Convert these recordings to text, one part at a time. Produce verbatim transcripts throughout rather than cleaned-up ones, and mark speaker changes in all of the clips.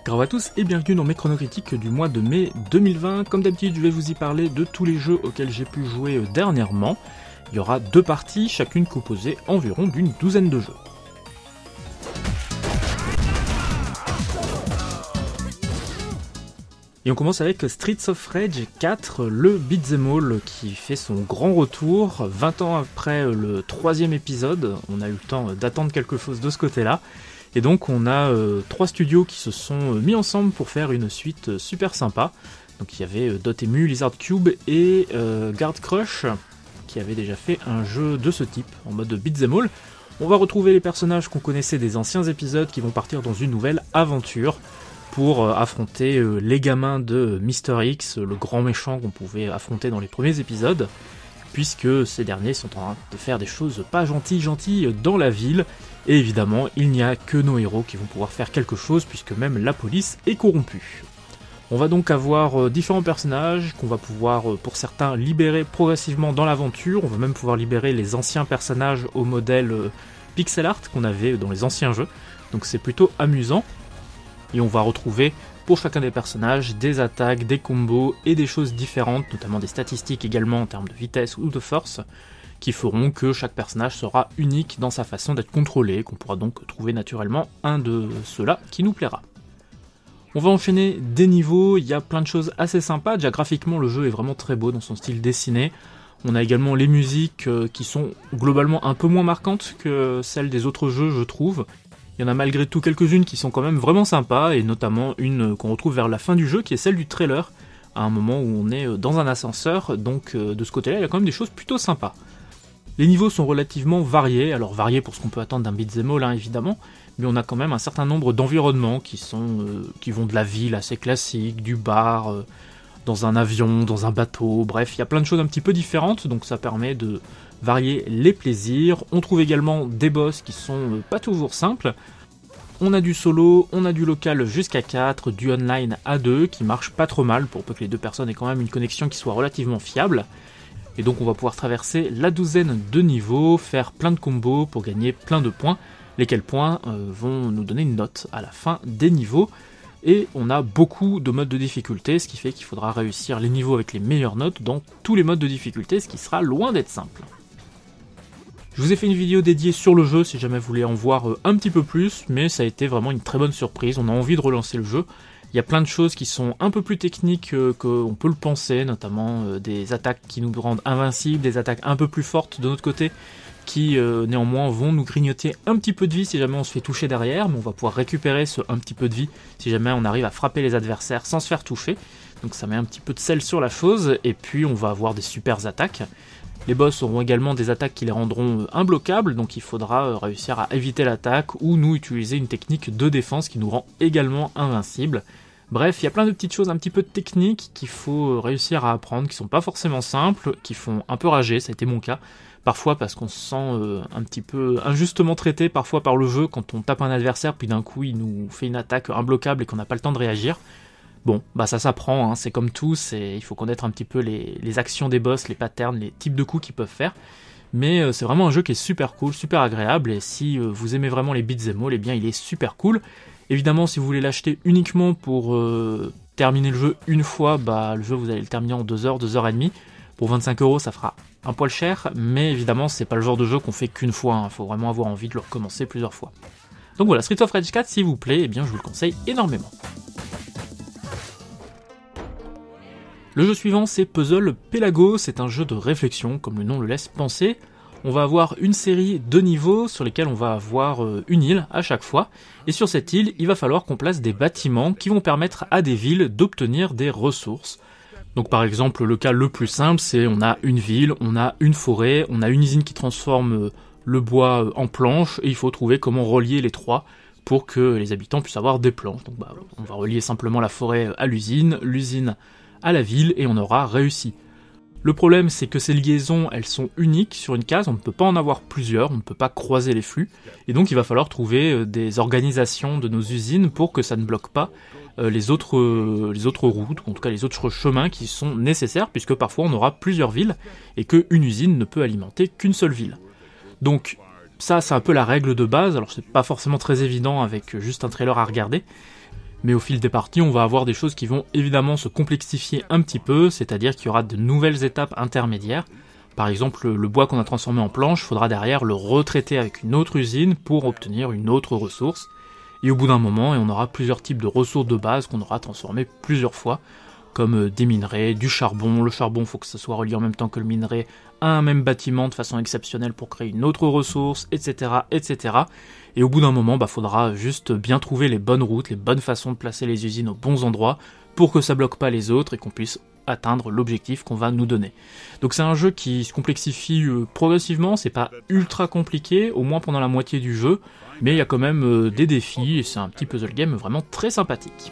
Speaker 1: Ciao à tous et bienvenue dans mes chronocritiques du mois de mai deux mille vingt. Comme d'habitude, je vais vous y parler de tous les jeux auxquels j'ai pu jouer dernièrement. Il y aura deux parties, chacune composée environ d'une douzaine de jeux. Et on commence avec Streets of Rage quatre, le beat'em all qui fait son grand retour. vingt ans après le troisième épisode, on a eu le temps d'attendre quelque chose de ce côté-là. Et donc on a euh, trois studios qui se sont mis ensemble pour faire une suite super sympa. Donc il y avait euh, Dotemu, Lizard Cube et euh, Guard Crush qui avaient déjà fait un jeu de ce type en mode beat'em all. On va retrouver les personnages qu'on connaissait des anciens épisodes qui vont partir dans une nouvelle aventure pour euh, affronter euh, les gamins de Mister X, le grand méchant qu'on pouvait affronter dans les premiers épisodes, puisque ces derniers sont en train de faire des choses pas gentilles gentilles dans la ville. Et évidemment, il n'y a que nos héros qui vont pouvoir faire quelque chose, puisque même la police est corrompue. On va donc avoir euh, différents personnages qu'on va pouvoir, euh, pour certains, libérer progressivement dans l'aventure. On va même pouvoir libérer les anciens personnages au modèle euh, pixel art qu'on avait dans les anciens jeux. Donc c'est plutôt amusant. Et on va retrouver pour chacun des personnages des attaques, des combos et des choses différentes, notamment des statistiques également en termes de vitesse ou de force, qui feront que chaque personnage sera unique dans sa façon d'être contrôlé, qu'on pourra donc trouver naturellement un de ceux-là qui nous plaira. On va enchaîner des niveaux, il y a plein de choses assez sympas, déjà graphiquement le jeu est vraiment très beau dans son style dessiné. On a également les musiques qui sont globalement un peu moins marquantes que celles des autres jeux, je trouve. Il y en a malgré tout quelques-unes qui sont quand même vraiment sympas, et notamment une qu'on retrouve vers la fin du jeu qui est celle du trailer, à un moment où on est dans un ascenseur, donc de ce côté-là il y a quand même des choses plutôt sympas. Les niveaux sont relativement variés, alors variés pour ce qu'on peut attendre d'un beat'em all hein, évidemment, mais on a quand même un certain nombre d'environnements qui sont euh, qui vont de la ville assez classique, du bar, euh, dans un avion, dans un bateau, bref, il y a plein de choses un petit peu différentes, donc ça permet de varier les plaisirs. On trouve également des boss qui sont euh, pas toujours simples. On a du solo, on a du local jusqu'à quatre, du online à deux, qui marche pas trop mal pour peu que les deux personnes aient quand même une connexion qui soit relativement fiable. Et donc on va pouvoir traverser la douzaine de niveaux, faire plein de combos pour gagner plein de points, lesquels points euh, vont nous donner une note à la fin des niveaux. Et on a beaucoup de modes de difficulté, ce qui fait qu'il faudra réussir les niveaux avec les meilleures notes dans tous les modes de difficulté, ce qui sera loin d'être simple. Je vous ai fait une vidéo dédiée sur le jeu si jamais vous voulez en voir euh, un petit peu plus, mais ça a été vraiment une très bonne surprise, on a envie de relancer le jeu. Il y a plein de choses qui sont un peu plus techniques euh, qu'on peut le penser, notamment euh, des attaques qui nous rendent invincibles, des attaques un peu plus fortes de notre côté, qui euh, néanmoins vont nous grignoter un petit peu de vie si jamais on se fait toucher derrière, mais on va pouvoir récupérer ce un petit peu de vie si jamais on arrive à frapper les adversaires sans se faire toucher. Donc ça met un petit peu de sel sur la chose, et puis on va avoir des super attaques. Les boss auront également des attaques qui les rendront imbloquables, donc il faudra réussir à éviter l'attaque ou nous utiliser une technique de défense qui nous rend également invincible. Bref, il y a plein de petites choses un petit peu techniques qu'il faut réussir à apprendre, qui sont pas forcément simples, qui font un peu rager, ça a été mon cas. Parfois parce qu'on se sent euh, un petit peu injustement traité parfois par le jeu quand on tape un adversaire puis d'un coup il nous fait une attaque imbloquable et qu'on n'a pas le temps de réagir. Bon, bah ça s'apprend, hein, c'est comme tout, c'est... il faut connaître un petit peu les, les actions des boss, les patterns, les types de coups qu'ils peuvent faire. Mais euh, c'est vraiment un jeu qui est super cool, super agréable, et si euh, vous aimez vraiment les beat'em all, eh bien il est super cool. Évidemment, si vous voulez l'acheter uniquement pour euh, terminer le jeu une fois, bah le jeu vous allez le terminer en deux heures, deux heures et demie. Pour vingt-cinq euros, ça fera un poil cher, mais évidemment, c'est pas le genre de jeu qu'on fait qu'une fois, hein, faut vraiment avoir envie de le recommencer plusieurs fois. Donc voilà, Streets of Rage quatre, s'il vous plaît, eh bien je vous le conseille énormément. Le jeu suivant, c'est Puzzle Pelago, c'est un jeu de réflexion, comme le nom le laisse penser. On va avoir une série de niveaux sur lesquels on va avoir une île à chaque fois, et sur cette île, il va falloir qu'on place des bâtiments qui vont permettre à des villes d'obtenir des ressources. Donc par exemple, le cas le plus simple, c'est on a une ville, on a une forêt, on a une usine qui transforme le bois en planches, et il faut trouver comment relier les trois pour que les habitants puissent avoir des planches. Donc bah, on va relier simplement la forêt à l'usine, l'usine à la ville, et on aura réussi. Le problème, c'est que ces liaisons, elles sont uniques sur une case, on ne peut pas en avoir plusieurs, on ne peut pas croiser les flux, et donc il va falloir trouver des organisations de nos usines pour que ça ne bloque pas les autres, les autres routes, ou en tout cas les autres chemins qui sont nécessaires, puisque parfois on aura plusieurs villes, et qu'une usine ne peut alimenter qu'une seule ville. Donc ça, c'est un peu la règle de base, alors c'est pas forcément très évident avec juste un trailer à regarder, Mais au fil des parties, on va avoir des choses qui vont évidemment se complexifier un petit peu, c'est-à-dire qu'il y aura de nouvelles étapes intermédiaires. Par exemple, le bois qu'on a transformé en planche, il faudra derrière le retraiter avec une autre usine pour obtenir une autre ressource. Et au bout d'un moment, on aura plusieurs types de ressources de base qu'on aura transformées plusieurs fois, comme des minerais, du charbon. Le charbon, il faut que ça soit relié en même temps que le minerai à un même bâtiment de façon exceptionnelle pour créer une autre ressource, et cetera, et cetera. Et au bout d'un moment, bah, faudra juste bien trouver les bonnes routes, les bonnes façons de placer les usines aux bons endroits pour que ça bloque pas les autres et qu'on puisse atteindre l'objectif qu'on va nous donner. Donc c'est un jeu qui se complexifie euh, progressivement, c'est pas ultra compliqué, au moins pendant la moitié du jeu, mais il y a quand même euh, des défis et c'est un petit puzzle game vraiment très sympathique.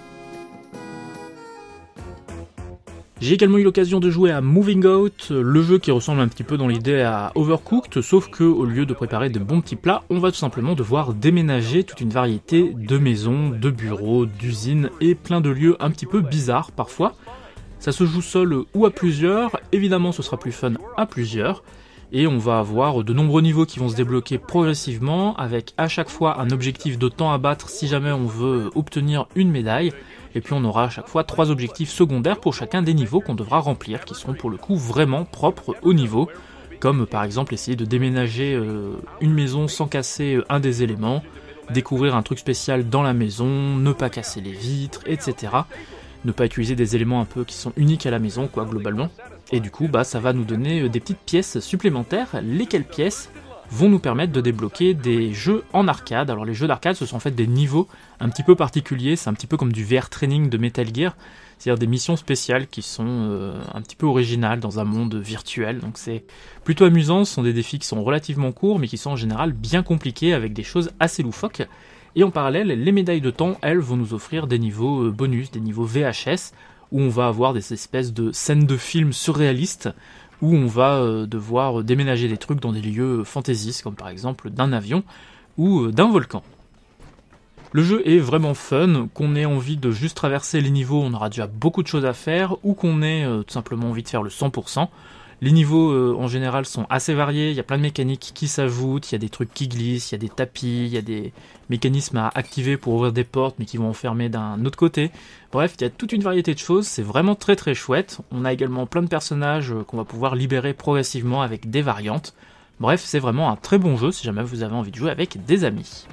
Speaker 1: J'ai également eu l'occasion de jouer à Moving Out, le jeu qui ressemble un petit peu dans l'idée à Overcooked, sauf que au lieu de préparer de bons petits plats, on va tout simplement devoir déménager toute une variété de maisons, de bureaux, d'usines et plein de lieux un petit peu bizarres parfois. Ça se joue seul ou à plusieurs, évidemment ce sera plus fun à plusieurs, et on va avoir de nombreux niveaux qui vont se débloquer progressivement, avec à chaque fois un objectif de temps à battre si jamais on veut obtenir une médaille, et puis on aura à chaque fois trois objectifs secondaires pour chacun des niveaux qu'on devra remplir, qui seront pour le coup vraiment propres au niveau, comme par exemple essayer de déménager euh, une maison sans casser un des éléments, découvrir un truc spécial dans la maison, ne pas casser les vitres, et cetera. Ne pas utiliser des éléments un peu qui sont uniques à la maison, quoi, globalement. Et du coup, bah, ça va nous donner des petites pièces supplémentaires, lesquelles pièces vont nous permettre de débloquer des jeux en arcade. Alors les jeux d'arcade, ce sont en fait des niveaux un petit peu particuliers, c'est un petit peu comme du V R training de Metal Gear, c'est-à-dire des missions spéciales qui sont euh, un petit peu originales dans un monde virtuel, donc c'est plutôt amusant. Ce sont des défis qui sont relativement courts, mais qui sont en général bien compliqués, avec des choses assez loufoques. Et en parallèle, les médailles de temps, elles, vont nous offrir des niveaux bonus, des niveaux V H S, où on va avoir des espèces de scènes de films surréalistes, où on va devoir déménager des trucs dans des lieux fantaisistes, comme par exemple d'un avion ou d'un volcan. Le jeu est vraiment fun, qu'on ait envie de juste traverser les niveaux, on aura déjà beaucoup de choses à faire, ou qu'on ait euh, tout simplement envie de faire le cent pour cent. Les niveaux euh, en général sont assez variés, il y a plein de mécaniques qui s'ajoutent, il y a des trucs qui glissent, il y a des tapis, il y a des mécanismes à activer pour ouvrir des portes mais qui vont enfermer d'un autre côté. Bref, il y a toute une variété de choses, c'est vraiment très très chouette. On a également plein de personnages euh, qu'on va pouvoir libérer progressivement avec des variantes. Bref, c'est vraiment un très bon jeu si jamais vous avez envie de jouer avec des amis.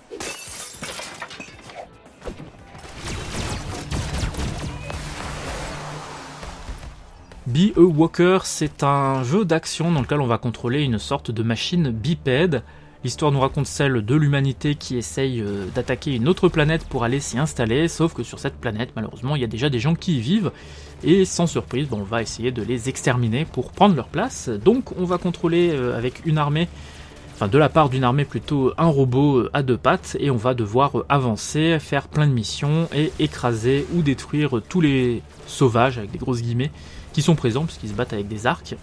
Speaker 1: Be a Walker, c'est un jeu d'action dans lequel on va contrôler une sorte de machine bipède. L'histoire nous raconte celle de l'humanité qui essaye d'attaquer une autre planète pour aller s'y installer, sauf que sur cette planète, malheureusement, il y a déjà des gens qui y vivent, et sans surprise, on va essayer de les exterminer pour prendre leur place. Donc on va contrôler avec une armée, enfin de la part d'une armée plutôt, un robot à deux pattes, et on va devoir avancer, faire plein de missions, et écraser ou détruire tous les sauvages, avec des grosses guillemets, qui sont présents puisqu'ils se battent avec des arcs,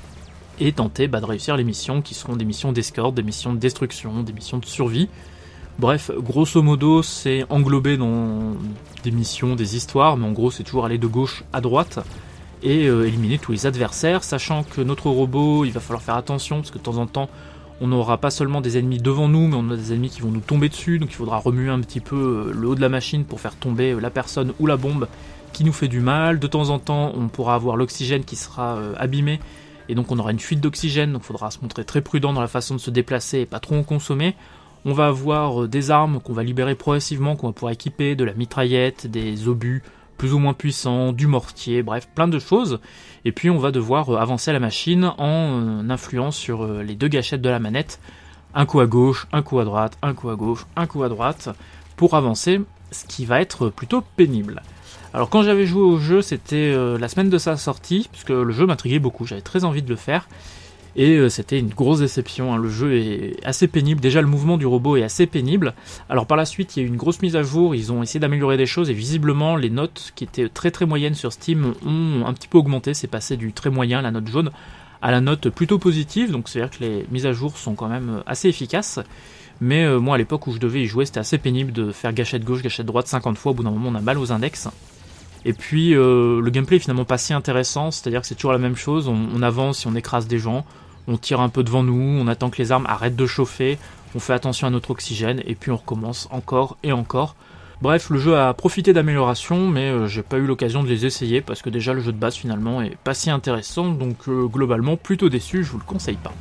Speaker 1: et tenter bah, de réussir les missions qui seront des missions d'escorte, des missions de destruction, des missions de survie. Bref, grosso modo, c'est englobé dans des missions, des histoires, mais en gros c'est toujours aller de gauche à droite et euh, éliminer tous les adversaires, sachant que notre robot, il va falloir faire attention parce que de temps en temps on n'aura pas seulement des ennemis devant nous, mais on a des ennemis qui vont nous tomber dessus, donc il faudra remuer un petit peu le haut de la machine pour faire tomber la personne ou la bombe qui nous fait du mal. De temps en temps, on pourra avoir l'oxygène qui sera euh, abîmé, et donc on aura une fuite d'oxygène, donc il faudra se montrer très prudent dans la façon de se déplacer et pas trop en consommer. On va avoir euh, des armes qu'on va libérer progressivement, qu'on va pouvoir équiper, de la mitraillette, des obus plus ou moins puissants, du mortier, bref, plein de choses. Et puis on va devoir euh, avancer la machine en euh, influant sur euh, les deux gâchettes de la manette, un coup à gauche, un coup à droite, un coup à gauche, un coup à droite, pour avancer, ce qui va être plutôt pénible. Alors quand j'avais joué au jeu, c'était euh, la semaine de sa sortie, puisque le jeu m'intriguait beaucoup, j'avais très envie de le faire, et euh, c'était une grosse déception, hein. Le jeu est assez pénible, déjà le mouvement du robot est assez pénible. Alors par la suite, il y a eu une grosse mise à jour, ils ont essayé d'améliorer des choses, et visiblement les notes qui étaient très très moyennes sur Steam ont un petit peu augmenté, c'est passé du très moyen, la note jaune, à la note plutôt positive, donc c'est-à-dire que les mises à jour sont quand même assez efficaces. Mais euh, moi à l'époque où je devais y jouer, c'était assez pénible de faire gâchette gauche, gâchette droite cinquante fois, au bout d'un moment on a mal aux index. Et puis euh, le gameplay est finalement pas si intéressant, c'est-à-dire que c'est toujours la même chose, on, on avance et on écrase des gens, on tire un peu devant nous, on attend que les armes arrêtent de chauffer, on fait attention à notre oxygène, et puis on recommence encore et encore. Bref, le jeu a profité d'améliorations, mais euh, j'ai pas eu l'occasion de les essayer, parce que déjà le jeu de base finalement est pas si intéressant, donc euh, globalement plutôt déçu, je vous le conseille pas.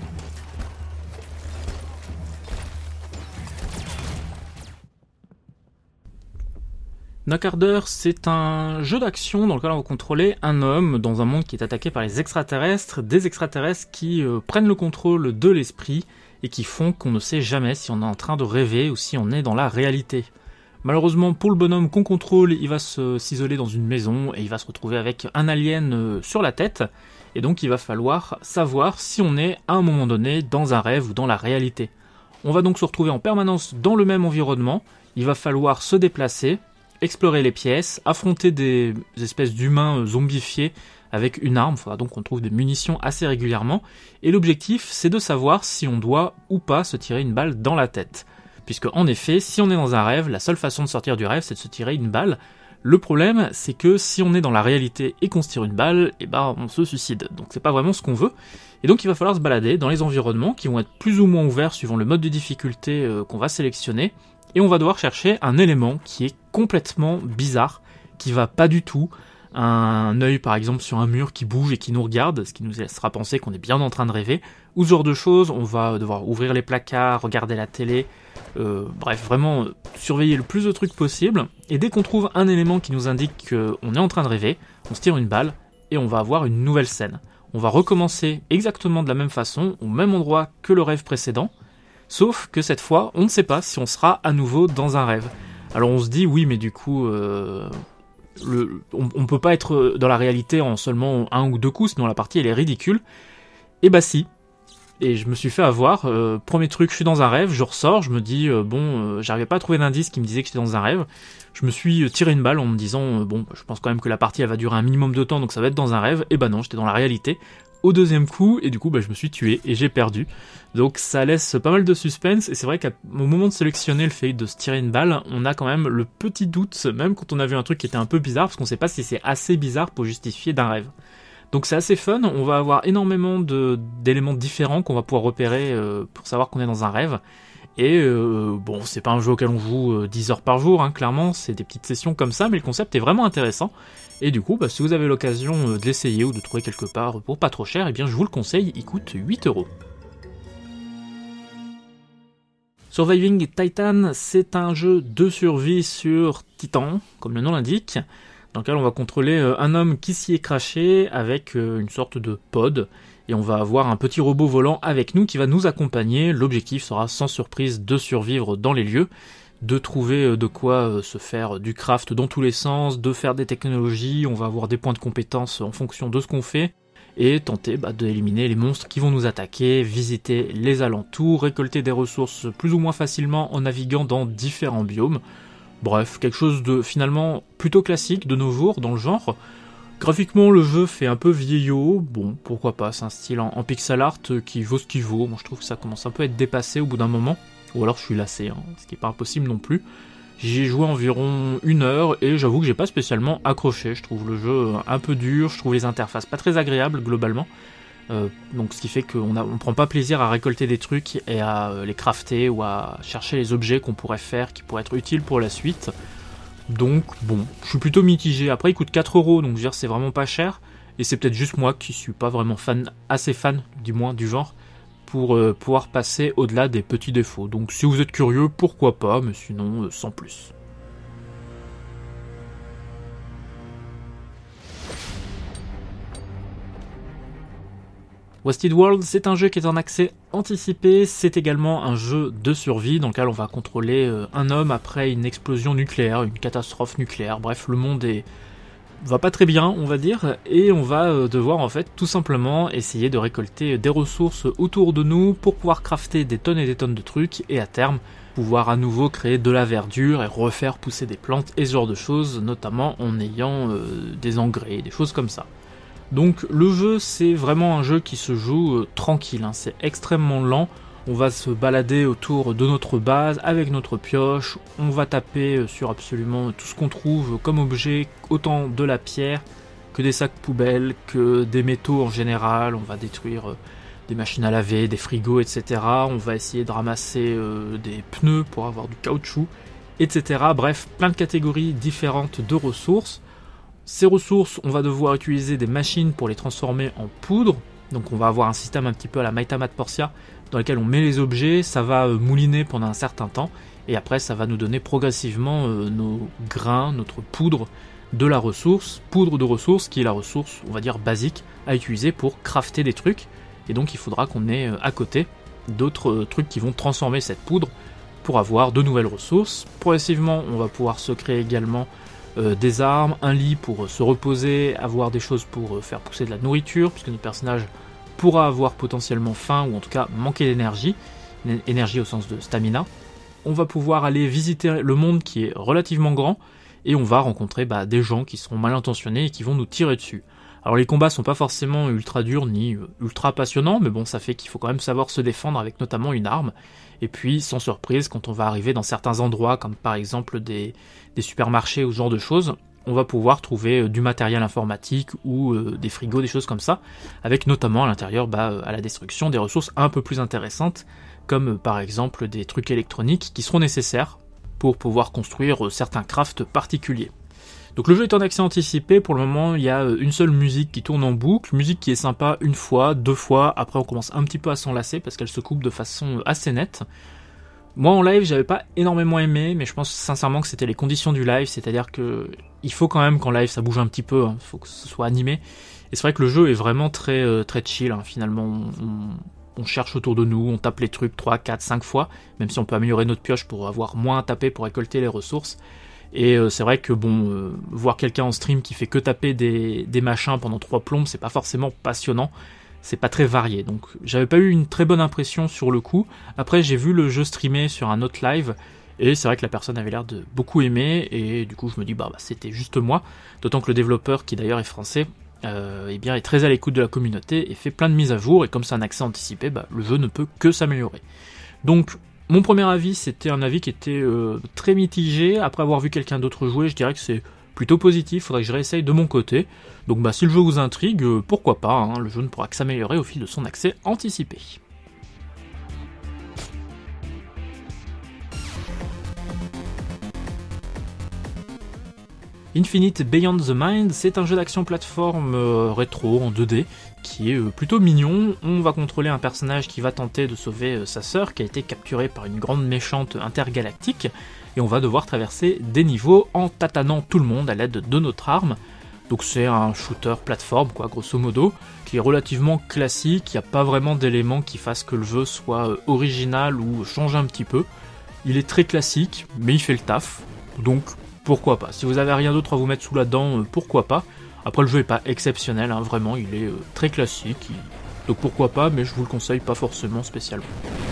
Speaker 1: Knockarder, c'est un jeu d'action dans lequel on va contrôler un homme dans un monde qui est attaqué par les extraterrestres, des extraterrestres qui euh, prennent le contrôle de l'esprit et qui font qu'on ne sait jamais si on est en train de rêver ou si on est dans la réalité. Malheureusement pour le bonhomme qu'on contrôle, il va se, s'isoler dans une maison et il va se retrouver avec un alien euh, sur la tête, et donc il va falloir savoir si on est à un moment donné dans un rêve ou dans la réalité. On va donc se retrouver en permanence dans le même environnement, il va falloir se déplacer, explorer les pièces, affronter des espèces d'humains zombifiés avec une arme, il faudra donc qu'on trouve des munitions assez régulièrement, et l'objectif c'est de savoir si on doit ou pas se tirer une balle dans la tête. Puisque en effet, si on est dans un rêve, la seule façon de sortir du rêve c'est de se tirer une balle. Le problème c'est que si on est dans la réalité et qu'on se tire une balle, et ben on se suicide, donc c'est pas vraiment ce qu'on veut. Et donc il va falloir se balader dans les environnements qui vont être plus ou moins ouverts suivant le mode de difficulté euh, qu'on va sélectionner, et on va devoir chercher un élément qui est complètement bizarre, qui va pas du tout. Un œil par exemple sur un mur qui bouge et qui nous regarde, ce qui nous laissera penser qu'on est bien en train de rêver, ou ce genre de choses. On va devoir ouvrir les placards, regarder la télé, euh, bref, vraiment surveiller le plus de trucs possible, et dès qu'on trouve un élément qui nous indique qu'on est en train de rêver, on se tire une balle, et on va avoir une nouvelle scène. On va recommencer exactement de la même façon, au même endroit que le rêve précédent, sauf que cette fois, on ne sait pas si on sera à nouveau dans un rêve. Alors on se dit, oui, mais du coup, euh, le, on, on peut pas être dans la réalité en seulement un ou deux coups, sinon la partie elle est ridicule. Et bah si. Et je me suis fait avoir. Euh, premier truc, je suis dans un rêve, je ressors, je me dis, euh, bon, euh, j'arrivais pas à trouver d'indice qui me disait que j'étais dans un rêve. Je me suis tiré une balle en me disant, euh, bon, je pense quand même que la partie elle va durer un minimum de temps, donc ça va être dans un rêve. Et bah non, j'étais dans la réalité. Au deuxième coup, et du coup bah, je me suis tué et j'ai perdu. Donc ça laisse pas mal de suspense, et c'est vrai qu'au moment de sélectionner le fait de se tirer une balle, on a quand même le petit doute, même quand on a vu un truc qui était un peu bizarre, parce qu'on sait pas si c'est assez bizarre pour justifier d'un rêve. Donc c'est assez fun, on va avoir énormément de, d'éléments différents qu'on va pouvoir repérer euh, pour savoir qu'on est dans un rêve. Et euh, bon, c'est pas un jeu auquel on joue euh, dix heures par jour, hein, clairement, c'est des petites sessions comme ça, mais le concept est vraiment intéressant. Et du coup, bah, si vous avez l'occasion euh, de l'essayer ou de trouver quelque part pour pas trop cher, eh bien je vous le conseille, il coûte huit euros. Surviving Titan, c'est un jeu de survie sur Titan, comme le nom l'indique, dans lequel on va contrôler euh, un homme qui s'y est craché avec euh, une sorte de pod, et on va avoir un petit robot volant avec nous qui va nous accompagner. L'objectif sera sans surprise de survivre dans les lieux, de trouver de quoi se faire du craft dans tous les sens, de faire des technologies, on va avoir des points de compétence en fonction de ce qu'on fait, et tenter bah, d'éliminer les monstres qui vont nous attaquer, visiter les alentours, récolter des ressources plus ou moins facilement en naviguant dans différents biomes. Bref, quelque chose de finalement plutôt classique de nos jours dans le genre. Graphiquement, le jeu fait un peu vieillot, bon, pourquoi pas, c'est un style en, en pixel art qui vaut ce qu'il vaut. Moi je trouve que ça commence un peu à être dépassé au bout d'un moment, ou alors je suis lassé, hein, ce qui est pas impossible non plus. J'y ai joué environ une heure, et j'avoue que j'ai pas spécialement accroché, je trouve le jeu un peu dur, je trouve les interfaces pas très agréables globalement, euh, donc ce qui fait qu'on a, on prend pas plaisir à récolter des trucs et à les crafter, ou à chercher les objets qu'on pourrait faire, qui pourraient être utiles pour la suite. Donc bon, je suis plutôt mitigé. Après il coûte quatre euros, donc je veux dire c'est vraiment pas cher, et c'est peut-être juste moi qui suis pas vraiment fan, assez fan du moins du genre, pour euh, pouvoir passer au-delà des petits défauts. Donc si vous êtes curieux, pourquoi pas, mais sinon euh, sans plus. Wasted World, c'est un jeu qui est en accès anticipé, c'est également un jeu de survie dans lequel on va contrôler un homme après une explosion nucléaire, une catastrophe nucléaire, bref, le monde est... va pas très bien, on va dire, et on va devoir en fait tout simplement essayer de récolter des ressources autour de nous pour pouvoir crafter des tonnes et des tonnes de trucs, et à terme pouvoir à nouveau créer de la verdure et refaire pousser des plantes et ce genre de choses, notamment en ayant euh, des engrais, des choses comme ça. Donc le jeu c'est vraiment un jeu qui se joue euh, tranquille, hein. C'est extrêmement lent, on va se balader autour de notre base avec notre pioche, on va taper sur absolument tout ce qu'on trouve comme objet, autant de la pierre que des sacs poubelles, que des métaux en général, on va détruire euh, des machines à laver, des frigos, et cetera. On va essayer de ramasser euh, des pneus pour avoir du caoutchouc, et cetera. Bref, plein de catégories différentes de ressources. Ces ressources, on va devoir utiliser des machines pour les transformer en poudre. Donc on va avoir un système un petit peu à la Maitamat Portia dans lequel on met les objets, ça va mouliner pendant un certain temps, et après ça va nous donner progressivement euh, nos grains, notre poudre de la ressource, poudre de ressource qui est la ressource, on va dire, basique à utiliser pour crafter des trucs. Et donc il faudra qu'on ait euh, à côté d'autres euh, trucs qui vont transformer cette poudre pour avoir de nouvelles ressources. Progressivement, on va pouvoir se créer également euh, des armes, un lit pour euh, se reposer, avoir des choses pour euh, faire pousser de la nourriture, puisque notre personnage pourra avoir potentiellement faim, ou en tout cas manquer d'énergie, énergie au sens de stamina. On va pouvoir aller visiter le monde qui est relativement grand, et on va rencontrer bah, des gens qui seront mal intentionnés et qui vont nous tirer dessus. Alors les combats sont pas forcément ultra durs ni ultra passionnants, mais bon, ça fait qu'il faut quand même savoir se défendre avec notamment une arme. Et puis, sans surprise, quand on va arriver dans certains endroits, comme par exemple des, des supermarchés ou ce genre de choses, on va pouvoir trouver du matériel informatique ou euh, des frigos, des choses comme ça, avec notamment à l'intérieur bah, à la destruction des ressources un peu plus intéressantes, comme euh, par exemple des trucs électroniques qui seront nécessaires pour pouvoir construire euh, certains crafts particuliers. Donc le jeu est en accès anticipé, pour le moment il y a une seule musique qui tourne en boucle, musique qui est sympa une fois, deux fois, après on commence un petit peu à s'en lasser parce qu'elle se coupe de façon assez nette. Moi en live j'avais pas énormément aimé, mais je pense sincèrement que c'était les conditions du live, c'est-à-dire que il faut quand même qu'en live ça bouge un petit peu, il hein, faut que ce soit animé. Et c'est vrai que le jeu est vraiment très, euh, très chill, hein. Finalement on, on, on cherche autour de nous, on tape les trucs trois, quatre, cinq fois, même si on peut améliorer notre pioche pour avoir moins à taper pour récolter les ressources. Et euh, c'est vrai que bon, euh, voir quelqu'un en stream qui fait que taper des, des machins pendant trois plombes, c'est pas forcément passionnant, c'est pas très varié. Donc j'avais pas eu une très bonne impression sur le coup. Après j'ai vu le jeu streamer sur un autre live, et c'est vrai que la personne avait l'air de beaucoup aimer, et du coup je me dis bah, bah c'était juste moi. D'autant que le développeur, qui d'ailleurs est français, euh, eh bien, est très à l'écoute de la communauté et fait plein de mises à jour, et comme c'est un accès anticipé, bah, le jeu ne peut que s'améliorer. Donc mon premier avis, c'était un avis qui était euh, très mitigé. Après avoir vu quelqu'un d'autre jouer, je dirais que c'est plutôt positif, faudrait que je réessaye de mon côté. Donc bah, si le jeu vous intrigue, euh, pourquoi pas, hein, le jeu ne pourra que s'améliorer au fil de son accès anticipé. Infinite Beyond the Mind, c'est un jeu d'action plateforme euh, rétro en deux D qui est euh, plutôt mignon. On va contrôler un personnage qui va tenter de sauver euh, sa sœur qui a été capturée par une grande méchante intergalactique, et on va devoir traverser des niveaux en tatanant tout le monde à l'aide de notre arme. Donc c'est un shooter plateforme quoi, grosso modo, qui est relativement classique, il n'y a pas vraiment d'éléments qui fassent que le jeu soit euh, original ou change un petit peu. Il est très classique, mais il fait le taf, donc pourquoi pas. Si vous avez rien d'autre à vous mettre sous la dent, euh, pourquoi pas. Après le jeu est pas exceptionnel, hein, vraiment, il est euh, très classique, il... donc pourquoi pas, mais je vous le conseille pas forcément spécialement.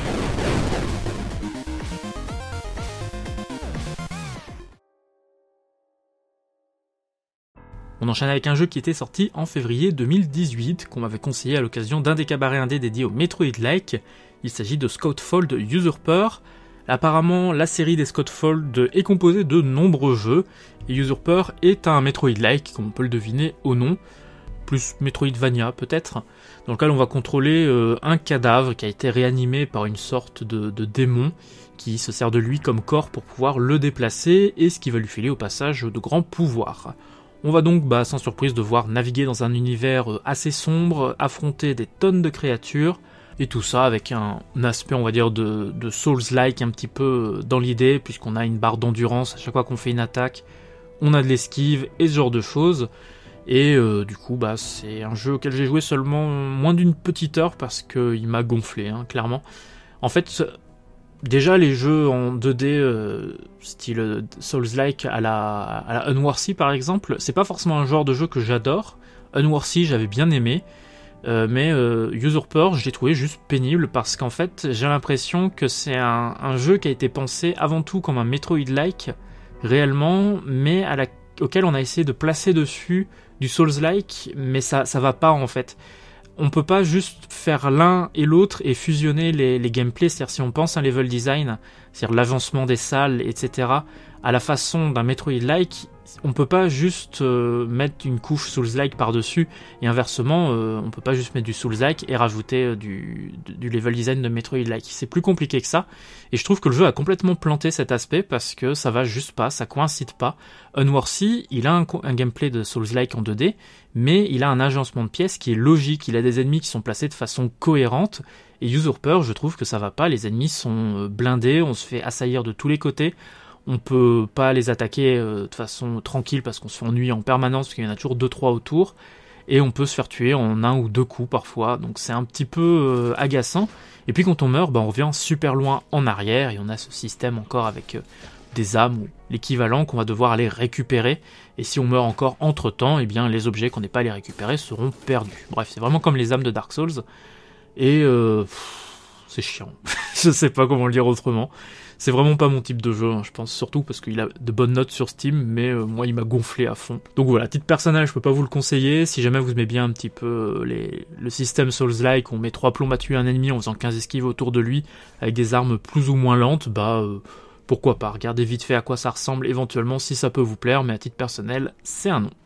Speaker 1: On enchaîne avec un jeu qui était sorti en février deux mille dix-huit, qu'on m'avait conseillé à l'occasion d'un des cabarets indés dédiés au Metroid-like. Il s'agit de Scoutfold Usurper. Apparemment, la série des Scoutfold est composée de nombreux jeux, et Usurper est un Metroid-like, comme on peut le deviner au nom, plus Metroidvania peut-être, dans lequel on va contrôler euh, un cadavre qui a été réanimé par une sorte de, de démon, qui se sert de lui comme corps pour pouvoir le déplacer, et ce qui va lui filer au passage de grands pouvoirs. On va donc, bah, sans surprise, devoir naviguer dans un univers assez sombre, affronter des tonnes de créatures, et tout ça avec un aspect, on va dire, de, de Souls-like un petit peu dans l'idée, puisqu'on a une barre d'endurance à chaque fois qu'on fait une attaque, on a de l'esquive et ce genre de choses. Et euh, du coup, bah, c'est un jeu auquel j'ai joué seulement moins d'une petite heure parce qu'il m'a gonflé, hein, clairement. En fait, déjà les jeux en deux D, euh, style Souls-like à la, à la Unworthy par exemple, c'est pas forcément un genre de jeu que j'adore. Unworthy, j'avais bien aimé. Euh, mais euh, Usurper, je l'ai trouvé juste pénible parce qu'en fait, j'ai l'impression que c'est un, un jeu qui a été pensé avant tout comme un Metroid-like, réellement, mais à la, auquel on a essayé de placer dessus du Souls-like, mais ça, ça va pas en fait. On peut pas juste faire l'un et l'autre et fusionner les, les gameplays, c'est-à-dire si on pense à un level design, c'est-à-dire l'avancement des salles, et cetera, à la façon d'un Metroid-like, on peut pas juste euh, mettre une couche Souls-like par-dessus, et inversement, euh, on peut pas juste mettre du Souls-like et rajouter euh, du, du level design de Metroid-like. C'est plus compliqué que ça, et je trouve que le jeu a complètement planté cet aspect, parce que ça va juste pas, ça coïncide pas. Unworthy, il a un, un gameplay de Souls-like en deux D, mais il a un agencement de pièces qui est logique, il a des ennemis qui sont placés de façon cohérente, et Usurper, je trouve que ça va pas, les ennemis sont blindés, on se fait assaillir de tous les côtés, on peut pas les attaquer euh, de façon tranquille parce qu'on se fait ennuyer en permanence parce qu'il y en a toujours deux trois autour, et on peut se faire tuer en un ou deux coups parfois, donc c'est un petit peu euh, agaçant. Et puis quand on meurt, bah, on revient super loin en arrière, et on a ce système encore avec euh, des âmes ou l'équivalent qu'on va devoir aller récupérer, et si on meurt encore entre temps, eh bien les objets qu'on n'est pas allé récupérer seront perdus. Bref, c'est vraiment comme les âmes de Dark Souls, et euh, pff, c'est chiant, je sais pas comment le dire autrement. C'est vraiment pas mon type de jeu, hein, je pense, surtout parce qu'il a de bonnes notes sur Steam, mais euh, moi il m'a gonflé à fond. Donc voilà, titre personnel, je peux pas vous le conseiller. Si jamais vous aimez bien un petit peu euh, les... le système Souls-like, on met trois plombs à tuer un ennemi en faisant quinze esquives autour de lui, avec des armes plus ou moins lentes, bah euh, pourquoi pas, regardez vite fait à quoi ça ressemble éventuellement si ça peut vous plaire, mais à titre personnel, c'est un non.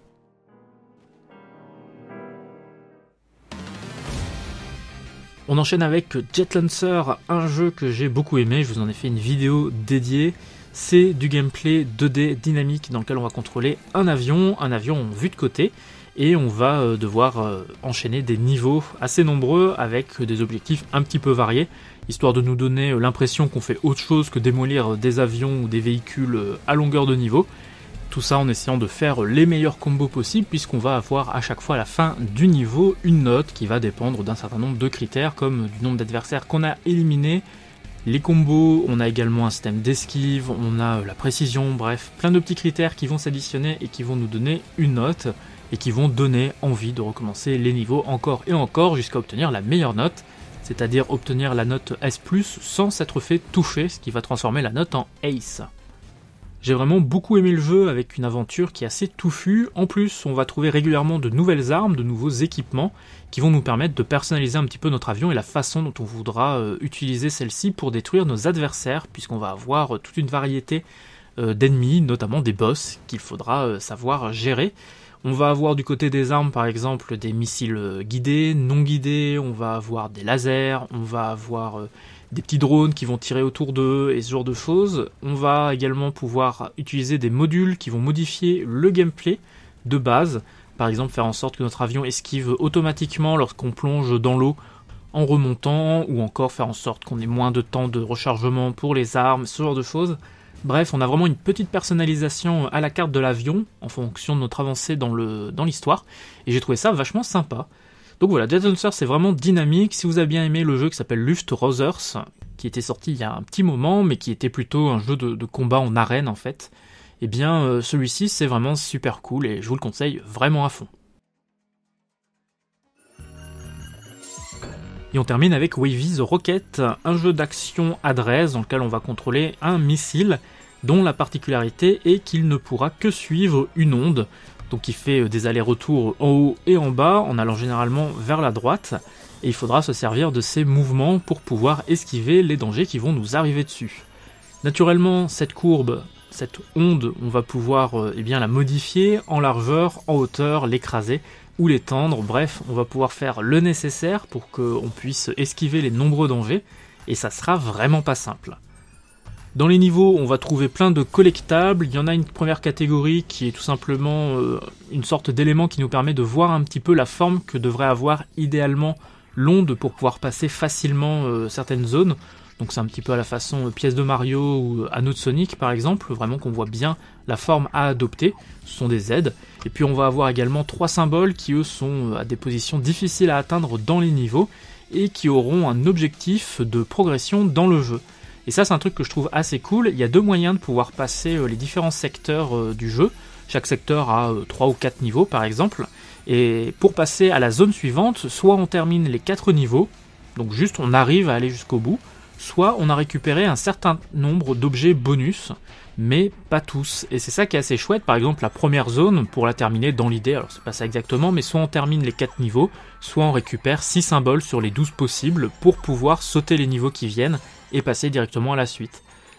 Speaker 1: On enchaîne avec Jet Lancer, un jeu que j'ai beaucoup aimé, je vous en ai fait une vidéo dédiée. C'est du gameplay deux D dynamique dans lequel on va contrôler un avion, un avion en vue de côté, et on va devoir enchaîner des niveaux assez nombreux avec des objectifs un petit peu variés, histoire de nous donner l'impression qu'on fait autre chose que démolir des avions ou des véhicules à longueur de niveau. Tout ça en essayant de faire les meilleurs combos possibles, puisqu'on va avoir à chaque fois à la fin du niveau une note qui va dépendre d'un certain nombre de critères, comme du nombre d'adversaires qu'on a éliminés, les combos, on a également un système d'esquive, on a la précision, bref, plein de petits critères qui vont s'additionner et qui vont nous donner une note, et qui vont donner envie de recommencer les niveaux encore et encore jusqu'à obtenir la meilleure note, c'est-à-dire obtenir la note S plus, sans s'être fait toucher, ce qui va transformer la note en Ace. J'ai vraiment beaucoup aimé le jeu avec une aventure qui est assez touffue. En plus, on va trouver régulièrement de nouvelles armes, de nouveaux équipements qui vont nous permettre de personnaliser un petit peu notre avion et la façon dont on voudra euh, utiliser celle-ci pour détruire nos adversaires, puisqu'on va avoir euh, toute une variété euh, d'ennemis, notamment des boss qu'il faudra euh, savoir gérer. On va avoir du côté des armes par exemple des missiles guidés, non guidés, on va avoir des lasers, on va avoir euh, des petits drones qui vont tirer autour d'eux et ce genre de choses. On va également pouvoir utiliser des modules qui vont modifier le gameplay de base, par exemple faire en sorte que notre avion esquive automatiquement lorsqu'on plonge dans l'eau en remontant, ou encore faire en sorte qu'on ait moins de temps de rechargement pour les armes, ce genre de choses. Bref, on a vraiment une petite personnalisation à la carte de l'avion en fonction de notre avancée dans le, dans l'histoire, et j'ai trouvé ça vachement sympa. Donc voilà, Jet Lancer c'est vraiment dynamique. Si vous avez bien aimé le jeu qui s'appelle Luftrausers, qui était sorti il y a un petit moment, mais qui était plutôt un jeu de, de combat en arène en fait, eh bien euh, celui-ci c'est vraiment super cool et je vous le conseille vraiment à fond. Et on termine avec Wavy the Rocket, un jeu d'action adresse dans lequel on va contrôler un missile dont la particularité est qu'il ne pourra que suivre une onde, donc il fait des allers-retours en haut et en bas en allant généralement vers la droite, et il faudra se servir de ces mouvements pour pouvoir esquiver les dangers qui vont nous arriver dessus. Naturellement, cette courbe, cette onde, on va pouvoir euh, eh bien, la modifier en largeur, en hauteur, l'écraser ou l'étendre, bref, on va pouvoir faire le nécessaire pour qu'on puisse esquiver les nombreux dangers, et ça sera vraiment pas simple. Dans les niveaux, on va trouver plein de collectables. Il y en a une première catégorie qui est tout simplement euh, une sorte d'élément qui nous permet de voir un petit peu la forme que devrait avoir idéalement l'onde pour pouvoir passer facilement euh, certaines zones. Donc c'est un petit peu à la façon euh, pièce de Mario ou anneau de Sonic par exemple, vraiment qu'on voit bien la forme à adopter. Ce sont des aides. Et puis on va avoir également trois symboles qui eux sont à des positions difficiles à atteindre dans les niveaux et qui auront un objectif de progression dans le jeu. Et ça c'est un truc que je trouve assez cool, il y a deux moyens de pouvoir passer les différents secteurs du jeu, chaque secteur a trois ou quatre niveaux par exemple, et pour passer à la zone suivante, soit on termine les quatre niveaux, donc juste on arrive à aller jusqu'au bout, soit on a récupéré un certain nombre d'objets bonus, mais pas tous, et c'est ça qui est assez chouette. Par exemple la première zone, pour la terminer dans l'idée, alors c'est pas ça exactement, mais soit on termine les quatre niveaux, soit on récupère six symboles sur les douze possibles pour pouvoir sauter les niveaux qui viennent, et passer directement à la suite.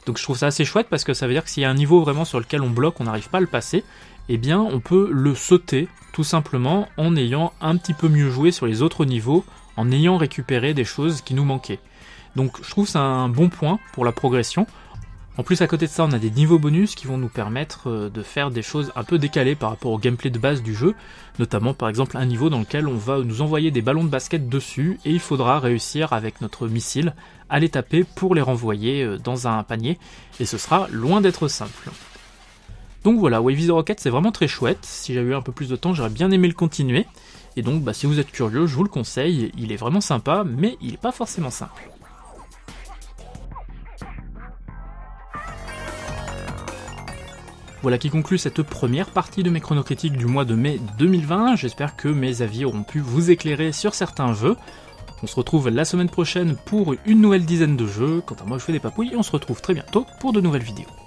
Speaker 1: Donc je trouve ça assez chouette parce que ça veut dire que s'il y a un niveau vraiment sur lequel on bloque, on n'arrive pas à le passer, eh bien on peut le sauter tout simplement en ayant un petit peu mieux joué sur les autres niveaux, en ayant récupéré des choses qui nous manquaient. Donc je trouve que c'est un bon point pour la progression. En plus à côté de ça on a des niveaux bonus qui vont nous permettre de faire des choses un peu décalées par rapport au gameplay de base du jeu, notamment par exemple un niveau dans lequel on va nous envoyer des ballons de basket dessus et il faudra réussir avec notre missile à les taper pour les renvoyer dans un panier, et ce sera loin d'être simple. Donc voilà, Wavy the Rocket c'est vraiment très chouette, si j'avais eu un peu plus de temps j'aurais bien aimé le continuer, et donc bah, si vous êtes curieux je vous le conseille, il est vraiment sympa mais il n'est pas forcément simple. Voilà qui conclut cette première partie de mes chronocritiques du mois de mai deux mille vingt, j'espère que mes avis auront pu vous éclairer sur certains jeux. On se retrouve la semaine prochaine pour une nouvelle dizaine de jeux, quant à moi je fais des papouilles et on se retrouve très bientôt pour de nouvelles vidéos.